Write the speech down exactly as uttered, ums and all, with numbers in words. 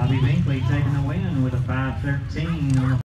Bobby Binkley taking the win with a five thirteen on the